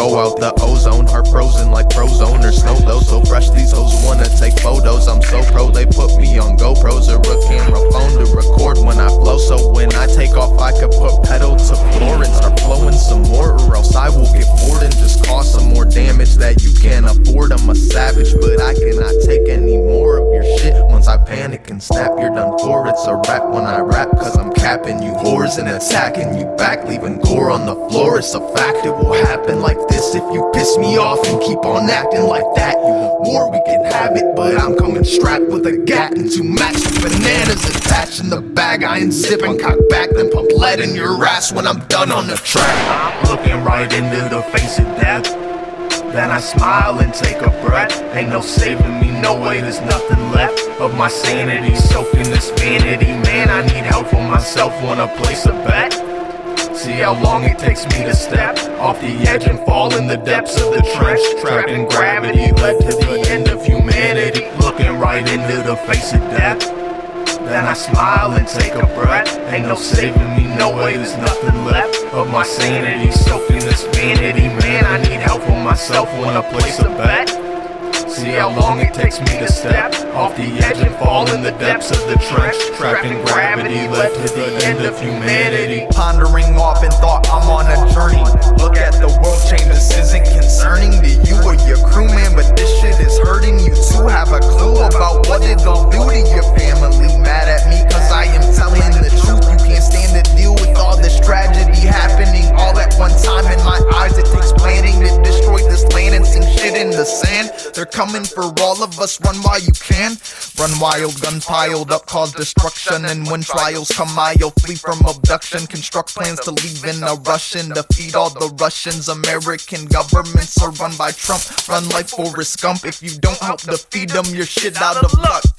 go out the ozone. Heart frozen like Frozone or snow though. So fresh these hoes wanna take photos. I'm so pro, they put me on GoPros or a camera phone to record when I flow. So when I take off I could put pedal to floor and start flowing some more, or else I will get bored and just cause some more damage that you can't afford. I'm a savage, but I cannot take any more of your shit. Once I panic and snap, you're done for. It's a rap when I rap, cause I'm capping you whores and attacking you back, leaving gore on the floor. It's a fact, it will happen like this if you piss me off and keep on acting like that. You want war, we can have it, but I'm coming strapped with a gat and 2 max with bananas attached in the bag. I ain't sipping, cock back, then pump lead in your ass when I'm done on the track. I'm looking right into the face of death, then I smile and take a breath. Ain't no saving me, no way, there's nothing left of my sanity. Soaked in this vanity, man, I need help for myself, wanna place a bet. See how long it takes me to step off the edge and fall in the depths of the trench. Trapped in gravity, led to the end of humanity. Looking right into the face of death, then I smile and take a breath. Ain't no saving me, no way, there's nothing left of my sanity. Soaked in this vanity, man, I need help for myself, wanna place a bet. See how long it takes me to step off the edge and fall in the depths of the trench. Trapped in gravity, led to the end of humanity. Pondering off in thought, I'm on a journey. Look at the world change, this isn't concerning to you or your crew, man, but this shit is hurting you too. Have a clue about what it'll do to your family. Mad at me cause I am telling the truth. You can't stand to deal with all this tragedy happening all at one time. In my eyes it takes planning to destroy this land and sink shit in the sand. They're coming for all of us, run while you can. Run wild, guns piled up, cause destruction. And when trials come, I'll flee from abduction. Construct plans to leave in a Russian, defeat all the Russians. American governments are run by Trump. Run like Forrest Gump, if you don't help defeat them, you're shit out of luck.